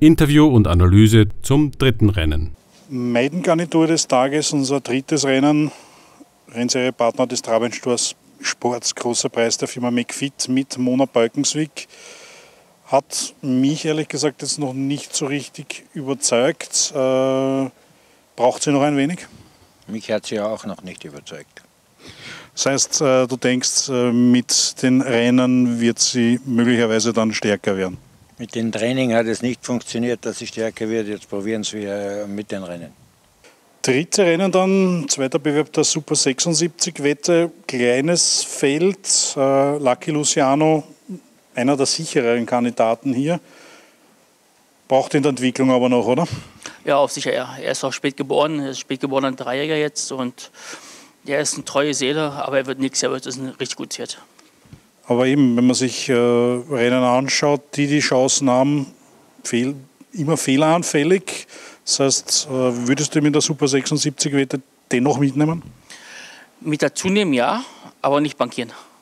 Interview und Analyse zum dritten Rennen. Maidengarnitur des Tages, unser drittes Rennen, Rennserienpartner des Trabantsports, großer Preis der Firma McFit mit Mona Balkenswyk. Hat mich ehrlich gesagt jetzt noch nicht so richtig überzeugt. Braucht sie noch ein wenig? Mich hat sie ja auch noch nicht überzeugt. Das heißt, du denkst, mit den Rennen wird sie möglicherweise dann stärker werden? Mit dem Training hat es nicht funktioniert, dass sie stärker wird. Jetzt probieren wir mit den Rennen. Dritte Rennen dann, zweiter Bewerb der Super 76 Wette, kleines Feld, Lucky Luciano, einer der sichereren Kandidaten hier. Braucht in der Entwicklung aber noch, oder? Ja, auf sicher. Er ist auch spät geboren, er ist spät geborener Dreijäger jetzt und er ist eine treue Seele, aber er wird nichts, er wird das ein richtig gut Pferd. Aber eben, wenn man sich Rennen anschaut, die Chancen haben, immer fehleranfällig. Das heißt, würdest du mit der Super 76 Wette dennoch mitnehmen? Mit dazu nehmen ja, aber nicht bankieren.